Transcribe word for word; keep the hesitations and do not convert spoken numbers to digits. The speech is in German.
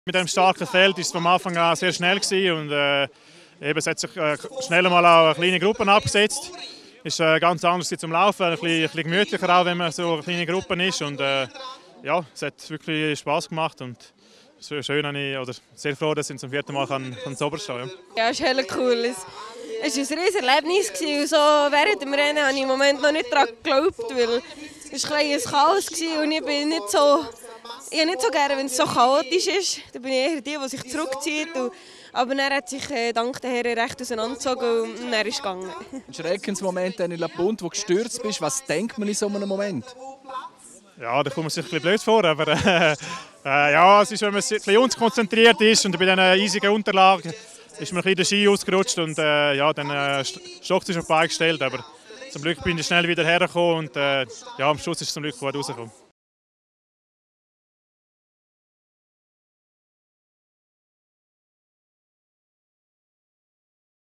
Mit einem starken Feld war es von Anfang an sehr schnell gewesen und äh, eben, es hat sich äh, schnell mal auch kleine Gruppen abgesetzt. Es ist äh, ganz anders zum Laufen, ein bisschen, ein bisschen gemütlicher auch, wenn man so eine kleine Gruppe ist. Und, äh, ja, es hat wirklich Spass gemacht und schön, ich, oder sehr froh, dass ich zum vierten Mal kann, kann stehen kann. Ja, es ist hell cool. Es war ein riesiges Erlebnis und so während dem Rennen habe ich im Moment noch nicht daran geglaubt, weil es war ein Chaos und ich bin nicht so, ich habe nicht so gerne, wenn es so chaotisch ist. Da bin ich eher die, die sich zurückzieht. Und, aber dann hat sich äh, dank der Herren recht auseinandergezogen und dann ist es gegangen. Ein Schreckensmoment in La Punt, wo du gestürzt bist. Was denkt man in so einem Moment? Ja, da kommt man sich ein bisschen blöd vor, aber äh, äh, ja, es ist, wenn man ein bisschen unkonzentriert ist und bei diesen eisigen Unterlagen ist mir ein bisschen der Ski ausgerutscht und äh, ja, dann äh, Stock ist auf die Beine gestellt, aber zum Glück bin ich schnell wieder hergekommen und äh, ja, am Schluss ist es zum Glück gut rausgekommen.